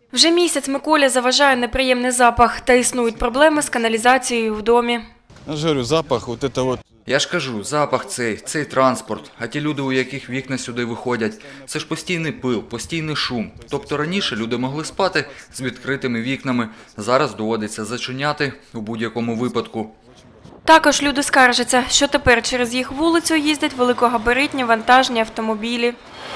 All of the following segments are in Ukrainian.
Вже місяць Миколі заважає неприємний запах та існують проблеми з каналізацією в домі. Я ж говорю, запах, вот это вот. Я ж кажу, запах цей транспорт, а ті люди, у яких вікна сюди виходять, це ж постійний пил, постійний шум. Тобто раніше люди могли спати з відкритими вікнами, зараз доводиться зачиняти у будь-якому випадку. Також люди скаржаться, що тепер через їх вулицю їздять великогабаритні вантажні автомобілі.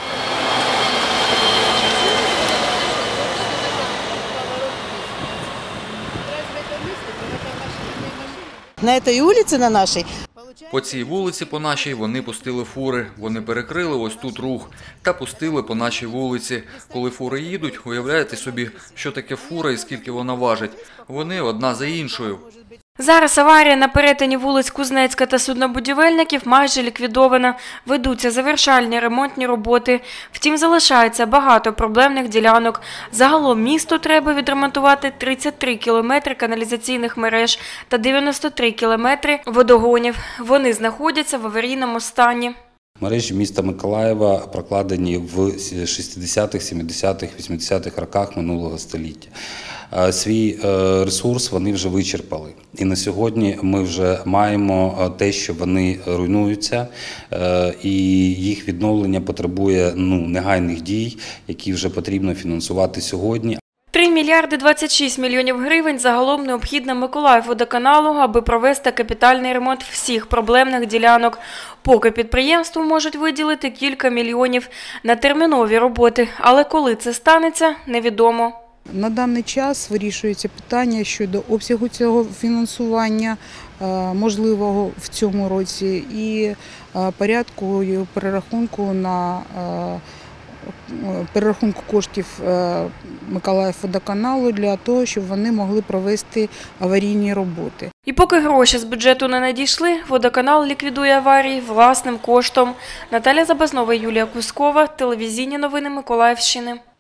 На этой улице, на нашей, По цій вулиці, по нашій, вони пустили фури. Вони перекрили ось тут рух та пустили по нашій вулиці. Коли фури їдуть, уявляєте собі, що таке фура і скільки вона важить. Вони одна за іншою. Зараз аварія на перетині вулиць Кузнецька та Суднобудівельників майже ліквідована. Ведуться завершальні ремонтні роботи. Втім, залишається багато проблемних ділянок. Загалом місту треба відремонтувати 33 кілометри каналізаційних мереж та 93 кілометри водогонів. Вони знаходяться в аварійному стані. Мережі міста Миколаєва прокладені в 60-х, 70-х, 80-х роках минулого століття. Свій ресурс вони вже вичерпали. І на сьогодні ми вже маємо те, що вони руйнуються, і їх відновлення потребує негайних дій, які вже потрібно фінансувати сьогодні. 3 мільярди 26 мільйонів гривень загалом необхідно Миколаївводоканалу, аби провести капітальний ремонт всіх проблемних ділянок. Поки підприємству можуть виділити кілька мільйонів на термінові роботи, але коли це станеться, невідомо. На даний час вирішується питання щодо обсягу цього фінансування, можливого в цьому році, і порядку перерахунку коштів Миколаївводоканалу для того, щоб вони могли провести аварійні роботи. І поки гроші з бюджету не надійшли, водоканал ліквідує аварії власним коштом. Наталя Забазнова, Юлія Кускова, телевізійні новини Миколаївщини.